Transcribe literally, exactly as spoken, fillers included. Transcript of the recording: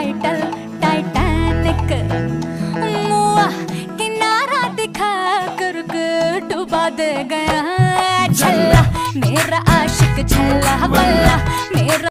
Title Titanic, मुआ किनारा दिखा कर डुबा दे गया। छल्ला मेरा आशिक छल्ला, बल्ला मेरा